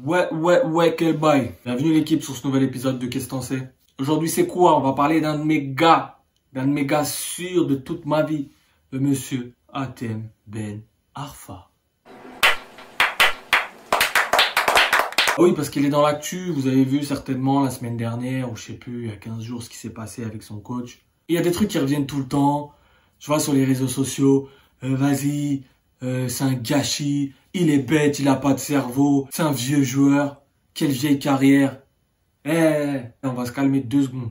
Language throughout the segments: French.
Ouais, quel bail. Bienvenue l'équipe sur ce nouvel épisode de Qu'est-ce t'en sais. Aujourd'hui c'est quoi? On va parler d'un de mes gars sûrs de toute ma vie, le monsieur Hatem Ben Arfa. Oui, parce qu'il est dans l'actu, vous avez vu certainement la semaine dernière, ou je sais plus, il y a 15 jours, ce qui s'est passé avec son coach. Il y a des trucs qui reviennent tout le temps, je vois sur les réseaux sociaux, vas-y, c'est un gâchis, il est bête, il a pas de cerveau, c'est un vieux joueur, quelle vieille carrière. On va se calmer 2 secondes.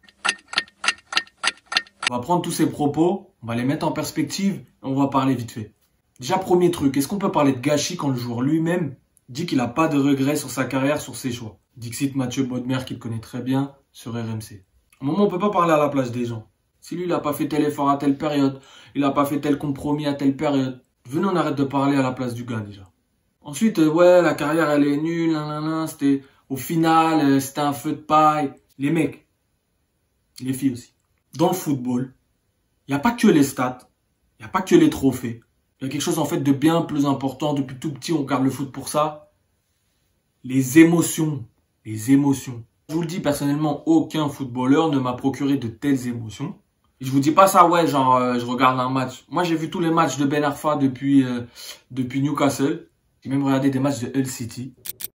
On va prendre tous ces propos, on va les mettre en perspective, et on va parler vite fait. Déjà, premier truc, est-ce qu'on peut parler de gâchis quand le joueur lui-même dit qu'il n'a pas de regrets sur sa carrière, sur ses choix? Dixit Mathieu Bodmer, qu'il connaît très bien, sur RMC. Au moment où on peut pas parler à la place des gens. Si lui, il n'a pas fait tel effort à telle période, il n'a pas fait tel compromis à telle période, venez, on arrête de parler à la place du gars, déjà. Ensuite, ouais, la carrière, elle est nulle, c'était, au final, c'était un feu de paille. Les mecs, les filles aussi. Dans le football, il n'y a pas que les stats, il n'y a pas que les trophées. Il y a quelque chose, en fait, de bien plus important. Depuis tout petit, on regarde le foot pour ça. Les émotions. Les émotions. Je vous le dis, personnellement, aucun footballeur ne m'a procuré de telles émotions. Et je vous dis pas ça, ouais, genre, je regarde un match. Moi, j'ai vu tous les matchs de Ben Arfa depuis Newcastle. J'ai même regardé des matchs de Hull City.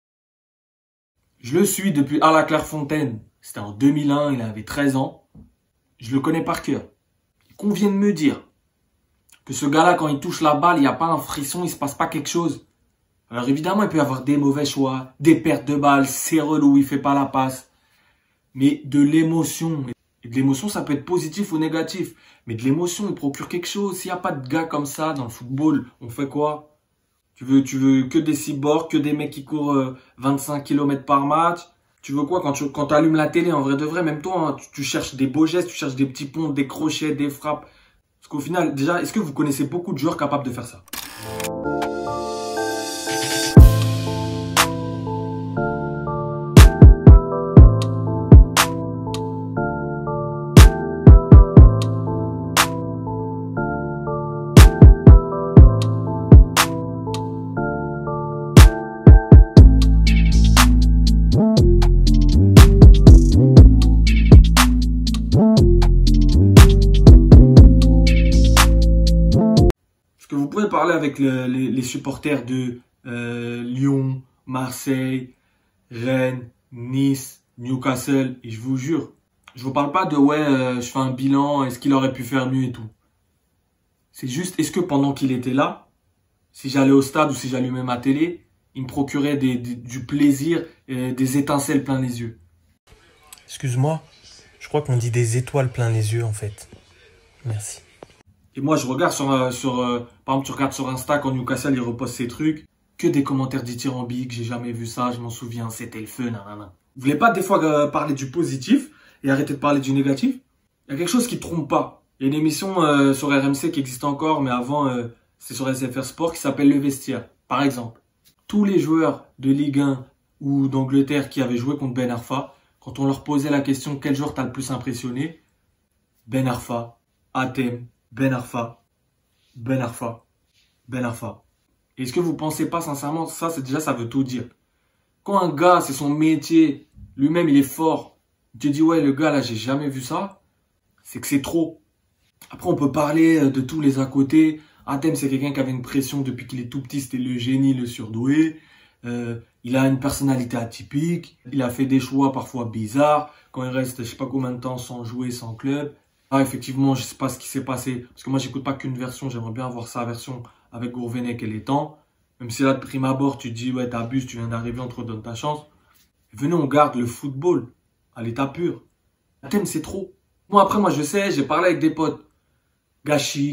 Je le suis depuis à la Clairefontaine. C'était en 2001, il avait 13 ans. Je le connais par cœur. Qu'on vienne me dire que ce gars-là, quand il touche la balle, il n'y a pas un frisson, il se passe pas quelque chose. Alors évidemment, il peut y avoir des mauvais choix, des pertes de balles, c'est relou, il fait pas la passe. Mais de l'émotion. Et de l'émotion, ça peut être positif ou négatif. Mais de l'émotion, il procure quelque chose. S'il n'y a pas de gars comme ça dans le football, on fait quoi? Tu veux que des cyborgs, que des mecs qui courent 25 km par match? Tu veux quoi quand tu allumes la télé, en vrai de vrai, même toi, hein, tu cherches des beaux gestes, tu cherches des petits ponts, des crochets, des frappes. Parce qu'au final, déjà, est-ce que vous connaissez beaucoup de joueurs capables de faire ça? Vous pouvez parler avec les supporters de Lyon, Marseille, Rennes, Nice, Newcastle, et je vous jure, je vous parle pas de ouais, je fais un bilan, est-ce qu'il aurait pu faire mieux et tout. C'est juste, est-ce que pendant qu'il était là, si j'allais au stade ou si j'allumais ma télé, il me procurait du plaisir, des étincelles plein les yeux. Excuse-moi, je crois qu'on dit des étoiles plein les yeux en fait. Merci. Et moi, je regarde par exemple, tu regardes sur Insta quand Newcastle, il reposte ses trucs. Que des commentaires dithyrambiques, j'ai jamais vu ça, je m'en souviens, c'était le feu, nanana. Vous voulez pas des fois parler du positif et arrêter de parler du négatif? Il y a quelque chose qui ne trompe pas. Il y a une émission sur RMC qui existe encore, mais avant, c'est sur SFR Sport, qui s'appelle Le Vestiaire. Par exemple, tous les joueurs de Ligue 1 ou d'Angleterre qui avaient joué contre Ben Arfa, quand on leur posait la question quel joueur t'as le plus impressionné, Ben Arfa, Hatem, Ben Arfa, Ben Arfa, Ben Arfa. Est-ce que vous pensez pas sincèrement, ça veut tout dire. Quand un gars, c'est son métier, lui-même il est fort, il te dit ouais le gars là j'ai jamais vu ça, c'est que c'est trop. Après on peut parler de tous les à côté. Hatem c'est quelqu'un qui avait une pression depuis qu'il est tout petit, c'était le génie, le surdoué. Il a une personnalité atypique, il a fait des choix parfois bizarres, quand il reste je sais pas combien de temps sans jouer, sans club. Ah, effectivement, je sais pas ce qui s'est passé. Parce que moi, j'écoute pas qu'une version. J'aimerais bien avoir sa version avec Gourvenec et les temps. Même si là, de prime abord, tu te dis, ouais, t'abuses, tu viens d'arriver, on te redonne ta chance. Venez, on garde le football à l'état pur. Hatem, c'est trop. Moi, après, je sais, j'ai parlé avec des potes. Gâchis.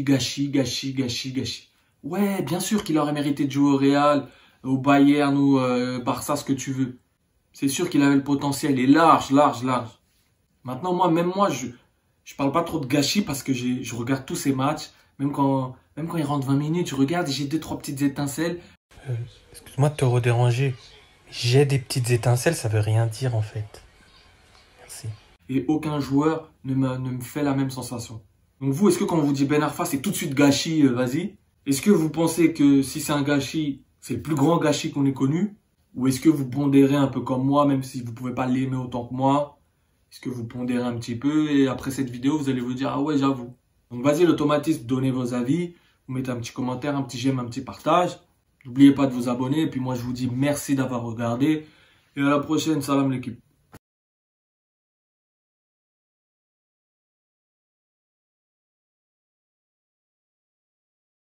Ouais, bien sûr qu'il aurait mérité de jouer au Real, au Bayern ou Barça, ce que tu veux. C'est sûr qu'il avait le potentiel. Il est large. Maintenant, moi, je parle pas trop de gâchis parce que je regarde tous ces matchs. Même quand il rentre 20 minutes, je regarde et j'ai 2-3 petites étincelles. Excuse-moi de te redéranger. J'ai des petites étincelles, ça veut rien dire en fait. Merci. Et aucun joueur ne me fait la même sensation. Donc vous, est-ce que quand on vous dit Ben Arfa, c'est tout de suite gâchis, vas-y? Est-ce que vous pensez que si c'est un gâchis, c'est le plus grand gâchis qu'on ait connu? Ou est-ce que vous pondérez un peu comme moi, même si vous pouvez pas l'aimer autant que moi? Est-ce que vous pondérez un petit peu et après cette vidéo, vous allez vous dire, ah ouais, j'avoue. Donc vas-y, l'automatisme, donnez vos avis. Vous mettez un petit commentaire, un petit j'aime, un petit partage. N'oubliez pas de vous abonner. Et puis moi, je vous dis merci d'avoir regardé. Et à la prochaine. Salam l'équipe.